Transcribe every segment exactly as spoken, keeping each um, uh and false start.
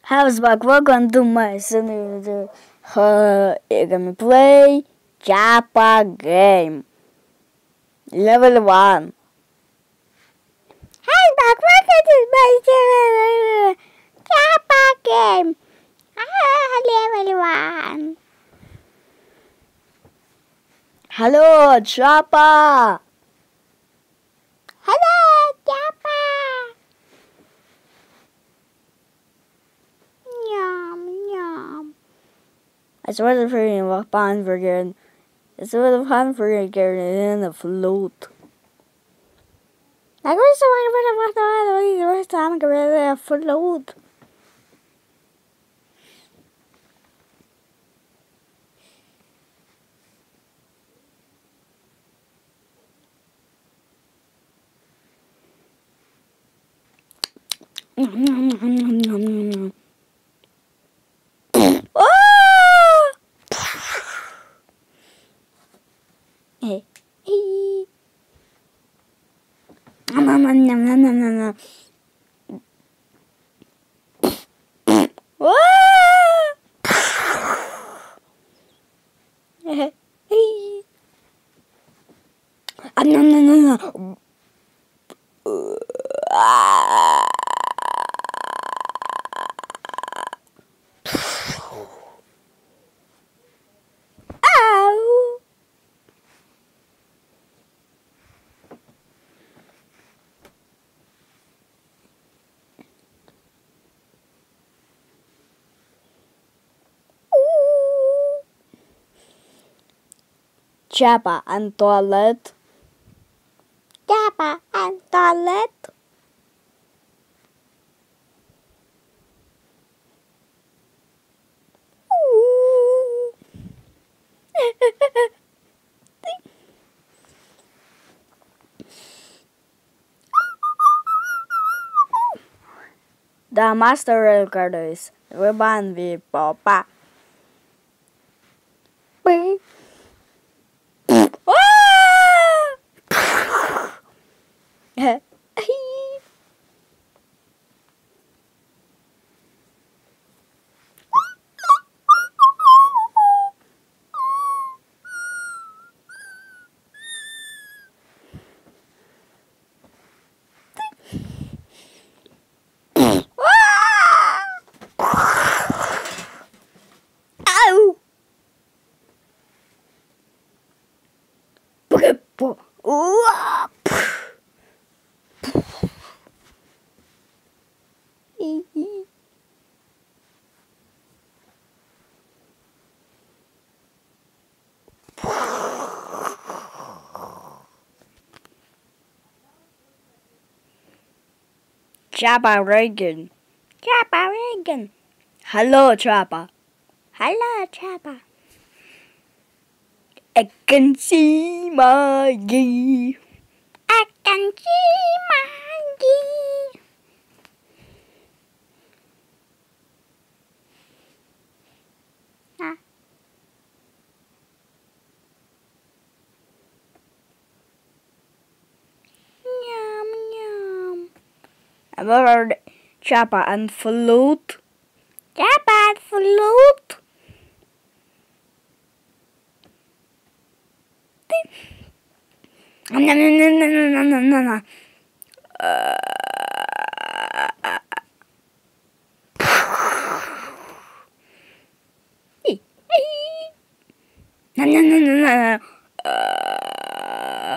How's back? Welcome to my channel. Uh, you're gonna play Japa game. Level one. Hi, back. Welcome to my channel. Japa game. Ah, level one. Hello, Japa. Hello, Japa. It's really pretty what fun for getting. It's really fun for getting in the flute. Like we're so wonderful about the first time I get rid of the flute. Hey, hey. Nom nom nom nom nom nom nom. Hey, hey. Nom nom nom nom. Japa and toilet. Japa and toilet. The master rail card is ribbon with papa. Japa Reagan. Japa Reagan. Hello, Japa. Hello, Japa. I can see Maggie. I can see Maggie. Huh? Yum, yum. About Japa and flute. Japa and flute. No, no, no, no, no, no, no, no. Uh, no, no, no, no, no. Uh,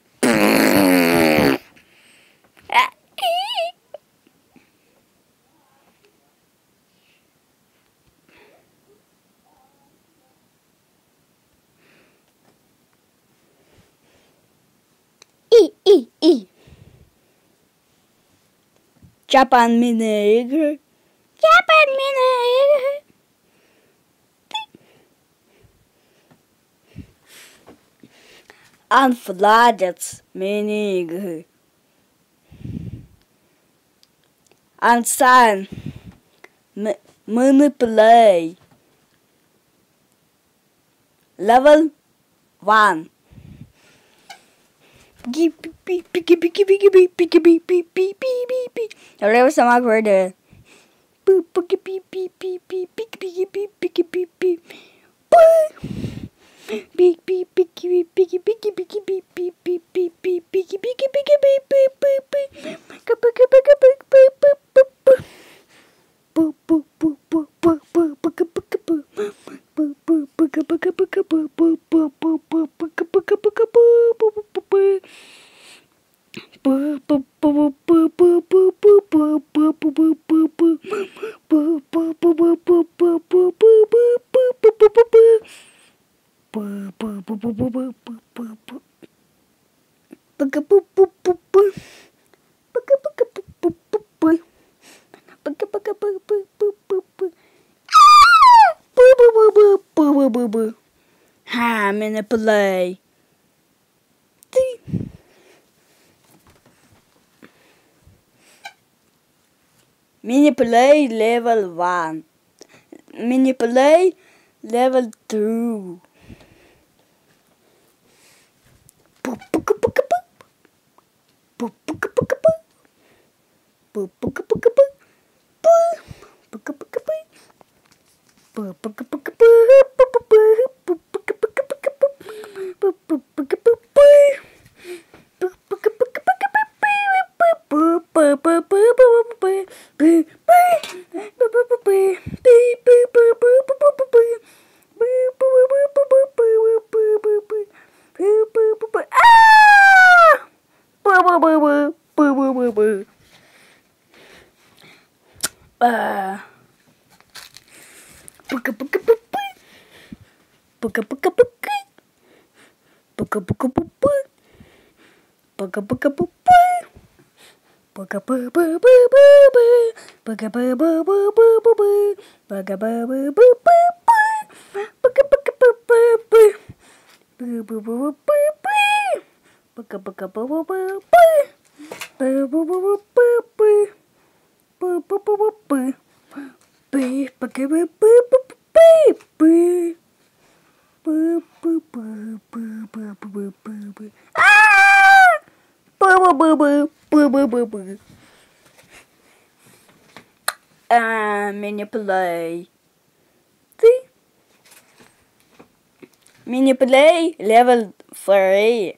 E, E, E. Japan Mini. Japan Mini. Unflooded Mini. Unsigned. Manipulate. Level one. Beep beep beep beep beep beep beep beep beep beep beep beep. There was some awkward. Ha, manipulate. Manipulate level one. Manipulate level two. Uh, Puka puka puka puka puka puka puka puka puka puka puka puka puka puka puka Ah, manipulate. See? Manipulate level three.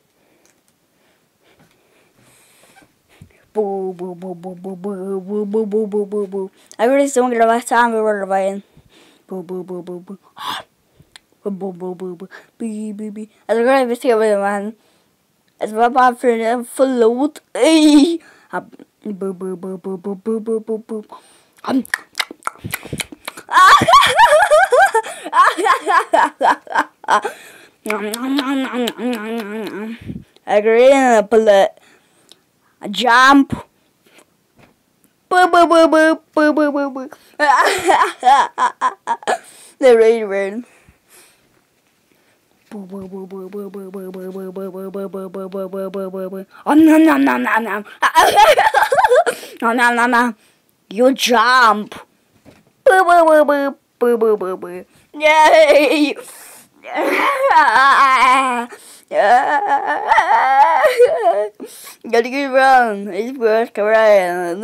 Boo boo boo boo boo boo boo boo boo boo boo boo. Agora estão a gravar sabe vai. Boo boo boo boo boo. Boo boo boo boo. Bi bi bi. Agora vai ser man. Es war mal für den Verlot. Ey. Boo boo boo boo boo boo boo boo boo. Agree on a bullet. A jump. Boo boo boo boo boo boo boo boo. The rain rain. Boo boo boo boo boo boo boo boo boo boo boo boo boo boo boo boo boo boo boo. Oh no no no no no. No no no no. You jump. Boo boo boo boo boo boo boo boo. Yay! Gotta get around. It's worth around.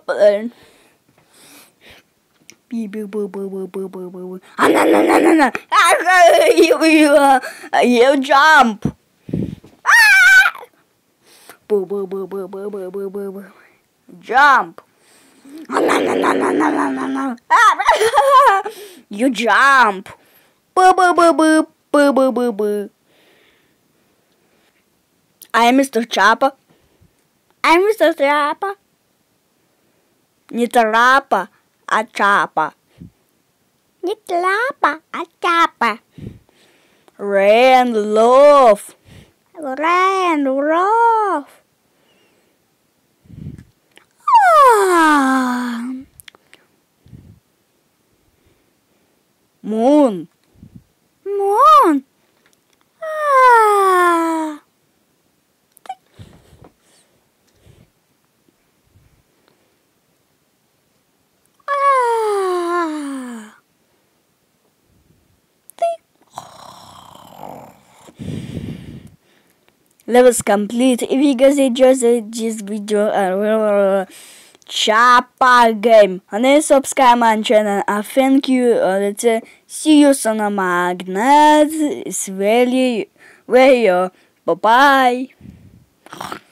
Beep boo boo boo boo boo boo boo. Ah no no no no no! You you you jump. Ah! Boo boo boo boo boo boo boo boo boo. Jump. Oh no no no no no no no no! Ah! You jump. Boo boo boo boo boo boo boo boo. I'm Mister Chapa. I'm Mister Chapa. Не трапа, а чапа. Не трапа, а чапа. Rain love. Rain love. Ah. Moon. Moon. Ah. Ah. Levels complete. If you guys enjoyed this video, uh, Chapa game. And then subscribe my channel. I thank you. Uh, let's say, see you on the magnet. It's really, really. Uh, bye bye.